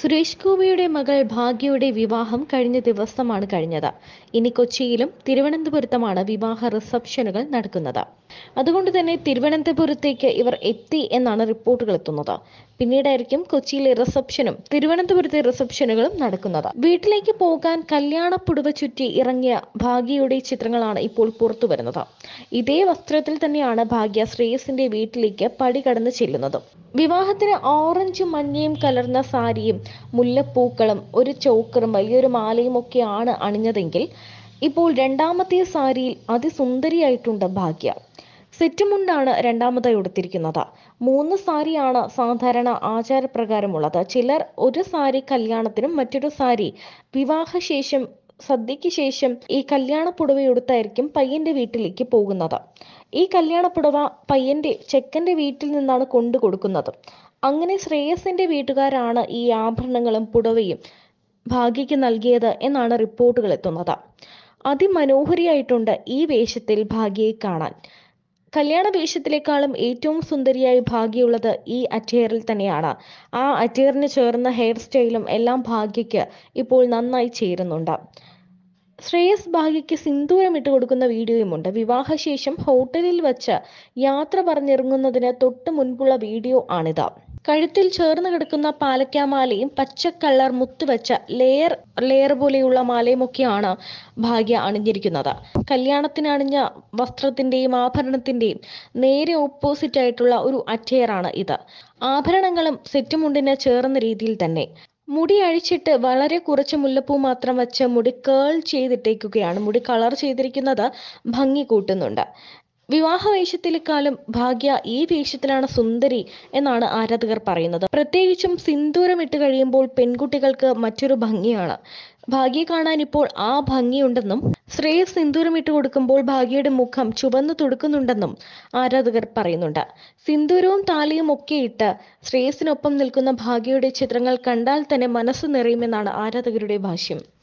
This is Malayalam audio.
സുരേഷ് ഗോപിയുടെ മകൾ ഭാഗ്യയുടെ വിവാഹം കഴിഞ്ഞ ദിവസമാണ് കഴിഞ്ഞത്. ഇനി കൊച്ചിയിലും തിരുവനന്തപുരത്തുമാണ് വിവാഹ റിസപ്ഷനുകൾ നടക്കുന്നത്. അതുകൊണ്ട് തന്നെ തിരുവനന്തപുരത്തേക്ക് ഇവർ എത്തി എന്നാണ് റിപ്പോർട്ടുകൾ എത്തുന്നത്. പിന്നീടായിരിക്കും കൊച്ചിയിലെ റിസപ്ഷനും തിരുവനന്തപുരത്തെ റിസപ്ഷനുകളും നടക്കുന്നത്. വീട്ടിലേക്ക് പോകാൻ കല്യാണപ്പുടവ ചുറ്റി ഇറങ്ങിയ ഭാഗ്യയുടെ ചിത്രങ്ങളാണ് ഇപ്പോൾ പുറത്തു വരുന്നത്. ഇതേ വസ്ത്രത്തിൽ തന്നെയാണ് ഭാഗ്യ ശ്രേയസിന്റെ വീട്ടിലേക്ക് പടി കടന്ന് ചെല്ലുന്നത്. വിവാഹത്തിന് ഓറഞ്ചും മഞ്ഞയും കലർന്ന സാരിയും മുല്ലപ്പൂക്കളും ഒരു ചോക്കറും വലിയൊരു മാലയും ഒക്കെയാണ് അണിഞ്ഞതെങ്കിൽ ഇപ്പോൾ രണ്ടാമത്തെ സാരിയിൽ അതിസുന്ദരിയായിട്ടുണ്ട് ഭാഗ്യ. സെറ്റ് മുണ്ടാണ് രണ്ടാമതായി ഉടുത്തിരിക്കുന്നത്. 3 സാരിയാണ് സാധാരണ ആചാരപ്രകാരമുള്ളത്. ചിലർ ഒരു സാരി കല്യാണത്തിനും മറ്റൊരു സാരി വിവാഹശേഷം സദ്യയ്ക്ക് ശേഷം ഈ കല്യാണ പുടവയെടുത്തായിരിക്കും പയ്യന്റെ വീട്ടിലേക്ക് പോകുന്നത്. ഈ കല്യാണ പുടവ ചെക്കന്റെ വീട്ടിൽ നിന്നാണ് കൊണ്ടു കൊടുക്കുന്നത്. അങ്ങനെ ശ്രേയസിന്റെ വീട്ടുകാരാണ് ഈ ആഭരണങ്ങളും പുടവയും ഭാഗ്യയ്ക്ക് നൽകിയത് എന്നാണ് റിപ്പോർട്ടുകൾ എത്തുന്നത്. അതിമനോഹരിയായിട്ടുണ്ട് ഈ വേഷത്തിൽ ഭാഗ്യയെ കാണാൻ. കല്യാണ വേഷത്തിലേക്കാളും ഏറ്റവും സുന്ദരിയായി ഭാഗ്യയുള്ളത് ഈ അറ്റയറിൽ തന്നെയാണ്. ആ അറ്റയറിന് ചേർന്ന ഹെയർ സ്റ്റൈലും എല്ലാം ഭാഗ്യയ്ക്ക് ഇപ്പോൾ നന്നായി ചേരുന്നുണ്ട്. ശ്രേയസ് ഭാഗ്യയ്ക്ക് സിന്ദൂരം ഇട്ട് കൊടുക്കുന്ന വീഡിയോയുമുണ്ട്. വിവാഹശേഷം ഹോട്ടലിൽ വച്ച് യാത്ര പറഞ്ഞിറങ്ങുന്നതിന് തൊട്ട് മുൻപുള്ള വീഡിയോ ആണിത്. കഴുത്തിൽ ചേർന്ന് കിടക്കുന്ന പാലക്കാമാലയും പച്ചക്കള്ളർ മുത്തുവെച്ച ലെയർ പോലെയുള്ള മാലയുമൊക്കെയാണ് ഭാഗ്യ അണിഞ്ഞിരിക്കുന്നത്. കല്യാണത്തിന് അണിഞ്ഞ വസ്ത്രത്തിന്റെയും ആഭരണത്തിന്റെയും നേരെ ഓപ്പോസിറ്റ് ആയിട്ടുള്ള ഒരു അറ്റയറാണ് ഇത്. ആഭരണങ്ങളും സെറ്റുമുണ്ടിന് ചേർന്ന രീതിയിൽ തന്നെ. മുടി അഴിച്ചിട്ട് വളരെ കുറച്ച് മുല്ലപ്പൂ മാത്രം വെച്ച് മുടി കേൾ ചെയ്തിട്ടേക്കുകയാണ്. മുടി കളർ ചെയ്തിരിക്കുന്നത് ഭംഗി കൂട്ടുന്നുണ്ട്. വിവാഹ വേഷത്തിലേക്കാളും ഭാഗ്യ ഈ വേഷത്തിലാണ് സുന്ദരി എന്നാണ് ആരാധകർ പറയുന്നത്. പ്രത്യേകിച്ചും സിന്ദൂരം ഇട്ട് കഴിയുമ്പോൾ പെൺകുട്ടികൾക്ക് മറ്റൊരു ഭംഗിയാണ്. ഭാഗ്യയെ കാണാൻ ഇപ്പോൾ ആ ഭംഗിയുണ്ടെന്നും ശ്രേയസ് സിന്ദൂരം ഇട്ട് കൊടുക്കുമ്പോൾ ഭാഗ്യയുടെ മുഖം ചുവന്നു തുടുക്കുന്നുണ്ടെന്നും ആരാധകർ പറയുന്നുണ്ട്. സിന്ദൂരവും താലിയും ഒക്കെ ഇട്ട് ശ്രേയസിനൊപ്പം നിൽക്കുന്ന ഭാഗ്യയുടെ ചിത്രങ്ങൾ കണ്ടാൽ തന്നെ മനസ്സ് നിറയുമെന്നാണ് ആരാധകരുടെ ഭാഷ്യം.